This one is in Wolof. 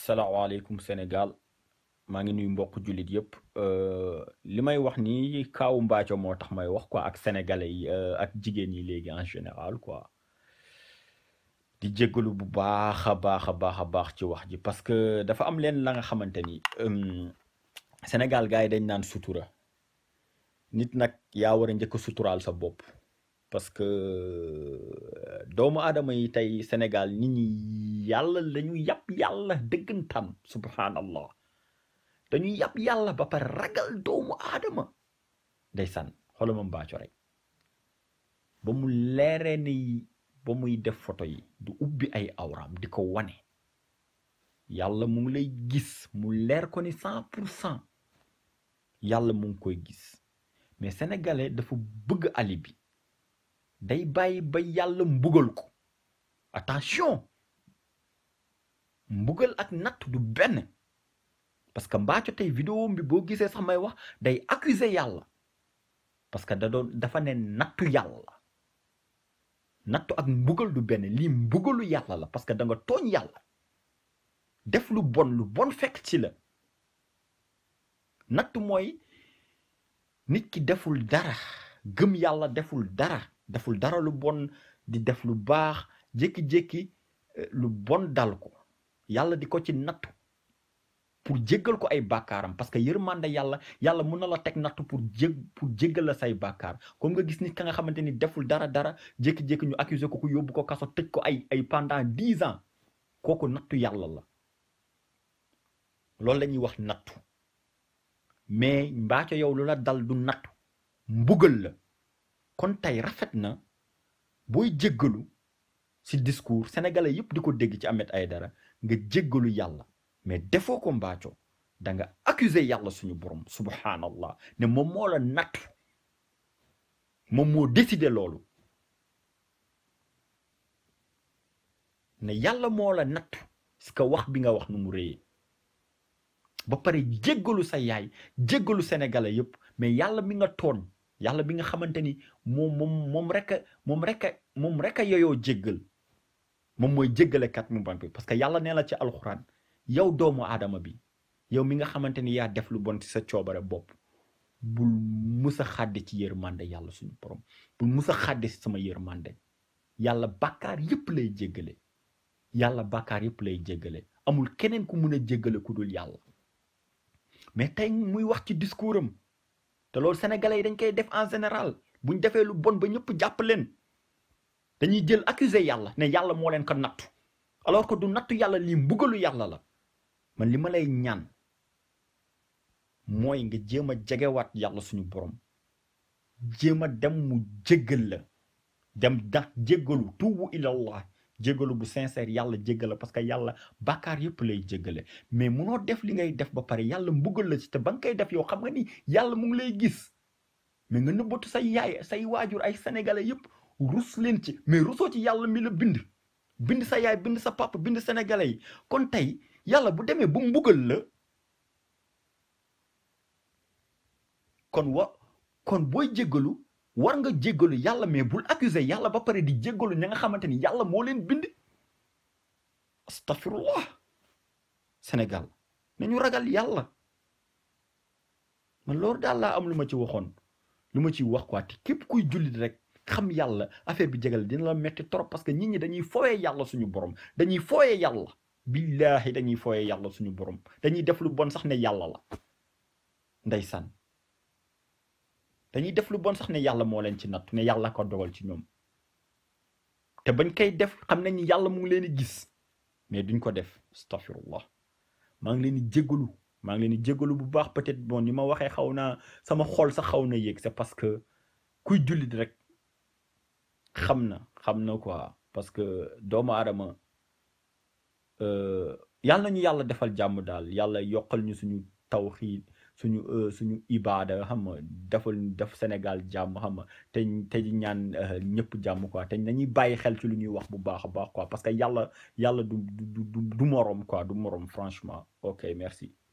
salaamaaleykum Sénégal maa ngi nuyu mbokk jullit yëpp li may wax nii kaawu Mbathio moo tax may wax quoi ak sénégalais yi ak jigéen ñi léegi en général quoi di jéggalu bu baax a baax a baax a baax ci wax ji parce que dafa am leen la nga xamante ni Sénégal gars yi dañ naan sutura nit nag yaa war a njëkk a suturaal sa bopp parce que doomu aadama yi tey Sénégal nit ñi yàlla lañu yàpp yàlla dëggantaan subhanallah dañuy yàpp yàlla ba pare ragal doomu aadama ndeysaan xoolal ma Mbathio rek ba mu leeree ni ba muy def photo yi du ubbi ay awraam di ko wane yàlla mu ngi lay gis mu leer ko ni 100% yàlla mu ngi koy gis mais sénégalais dafa bëgg alibi day bàyyi ba yàlla mbugal ko attention mbugal ak natt du benn parce que Mbathio tey vidéo bi boo gisee sax may wax day accuser yàlla parce que dafa ne nattu yàlla nattu ak mbugal du benn lii mbugalu yàlla la parce que da nga tooñ yàlla def lu bon fekk ci la nattu mooy nit ki deful dara gëm yàlla deful dara lu bon di def lu baax jékki-jékki lu bon dal ko yàlla di ko ci nattu pour jéggal ko ay bàkkaaram parce que yërmande yàlla mun na la teg nattu pour jéggal la say bàkkaar comme nga gis nit ka nga xamante ni deful dara jékki-jékki ñu accuser ko ku yóbbu ko kaso tëj ko ay pendant 10 ans kooku nattu yàlla la loolu la ñuy wax nattu mais Mbathio yow lu la dal du nattu mbugal la kon tey rafet na booy jéggalu ci discours sénégalais yëpp di ko dégg ci Ahmed Aïdara nga jéggalu yàlla mais defoo ko Mbathio da nga accuser yàlla suñu borom subhanallah ne moom moo la nattu moom moo décidé loolu ne yàlla moo la nattu parce que wax bi nga wax nu mu réyee ba pare jéggalu sa yaay jéggalu sénégalais yëpp mais yàlla mi nga tooñ yàlla bi nga xamante ni moom rek a yoyoo jéggal moom mooy jéggalekat mu ban bi parce que yàlla nee la ci alxuraan yow doomu aadama bi yow mi nga xamante ni yaa def lu bon ci sa coobare bopp bul musa xàddi ci yërmande yàlla suñu borom bul musa xàddi ci sama yërmande yàlla bàkkaar yëpp lay jéggale amul keneen ku mun a jéggale ku dul yàlla mais tey muy wax ci discours am te loolu sénégalais yi dañ koy def en général buñ defee lu bon ba ñëpp jàpp leen dañuy jël accuser yàlla ne yàlla moo leen ko nattu alors que du nattu yàlla lii mbugalu yàlla la man li ma lay ñaan mooy nga jéem a jegewaat yàlla suñu borom jéem a dem mu jéggal la dem ndax jéggalu tuubu ilallah jéggalu bu sincère yàlla jéggal la parce que yàlla bàkkaar yëpp lay jéggale mais munoo def li ngay def ba pare yàlla mbugal la ci te ba nga koy def yow xam nga ni yàlla mu ngi lay gis mais nga nëbbatu say yaay say waajur ay sénégalais yëpp rus leen ci mais rusoo ci yàlla mi la bind sa yaay bind sa papa bind sénégalais yi kon tey yàlla bu demee ba mbugal la kon booy jéggalu war nga jéggalu yàlla mais bul accuser yàlla ba pare di jéggalu ña nga xamante ni yàlla moo leen bind astafirullah Sénégal nañu ragal yàlla man loolu daal laa am lu ma ci waxoon lu ma ci wax quoi te képp kuy jullit rek xam yàlla affaire bi jegal dina la metti trop parce que nit ñi dañuy fooyee yàlla suñu borom dañuy fooyee yàlla billaahi dañuy fooyee yàlla suñu borom dañuy def lu bon sax ne yàlla la ndeysaan dañuy def lu bon sax ne yàlla moo leen ci nattu ne yàlla ko dogal ci ñoom te bañ koy def xam nañ ni yàlla mu ngi leen di gis mais duñ ko def astaghfirullah maa ngi leen di jégalu bu baax peut-être bon ni ma waxee xaw naa sama xol sax xaw na yéeg c'est parce que kuy jullit rek xam na quoi parce que doomu aadama yàlla nañu yàlla defal jàmm daal yàlla yokkal ñu suñu tawxiid suñu ibaada xam nga def Sénégal jàmm xam nga te ñaan ñëpp jàmm quoi te nañuy bàyyi xel ci lu ñuy wax bu baax a baax quoi parce que yàlla du moroom quoi du moroom franchement ok merci